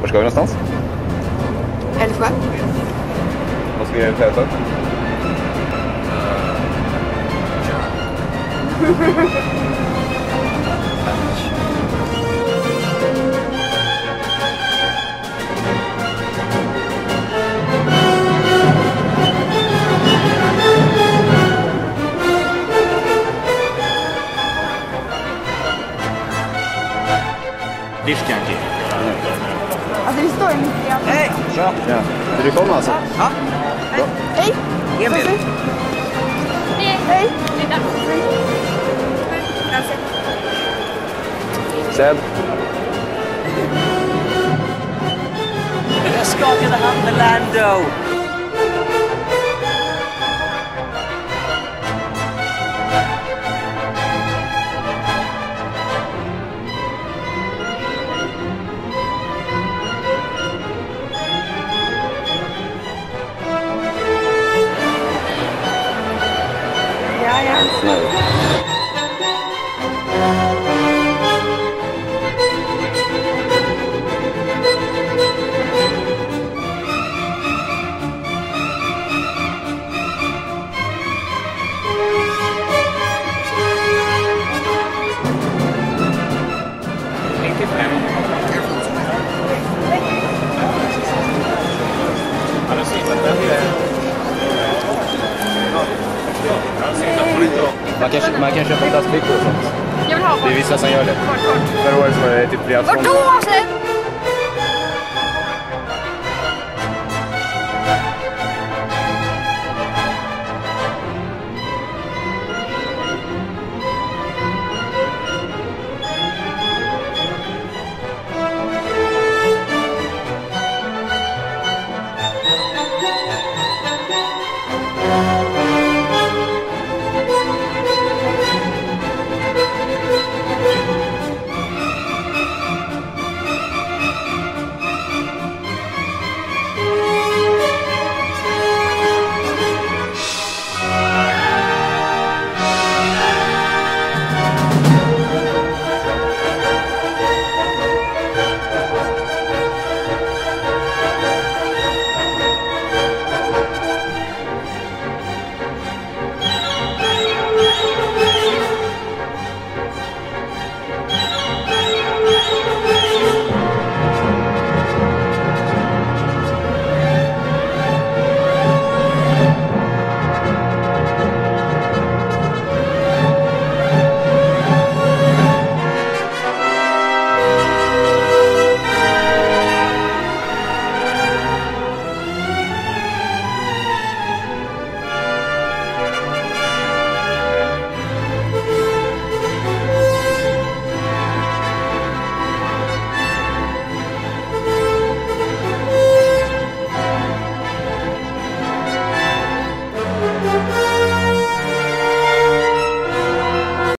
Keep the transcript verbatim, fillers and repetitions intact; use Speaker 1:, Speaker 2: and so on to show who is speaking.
Speaker 1: Var ska vi någonstans?
Speaker 2: Älvsjö.
Speaker 1: Vad ska vi göra i tältet?
Speaker 3: Diskjunkie.
Speaker 2: Alltså det står ju mitt i allt.
Speaker 3: Hej!
Speaker 1: Ja. Ja. Vill du komma alltså?
Speaker 3: Ja. Hej.
Speaker 2: Hej.
Speaker 3: Emil.
Speaker 2: Hej. Hej. Linda.
Speaker 1: Seb.
Speaker 3: Jag ska till Hammerlando.
Speaker 2: Ja, ja.
Speaker 1: Nej. Man kan, man kan köpa glassbrickor och sånt.
Speaker 2: Jag vill ha
Speaker 1: Det är vissa som gör det.
Speaker 2: Kort, kort.
Speaker 1: Förra året var det typ flera
Speaker 2: Vart då, Seb?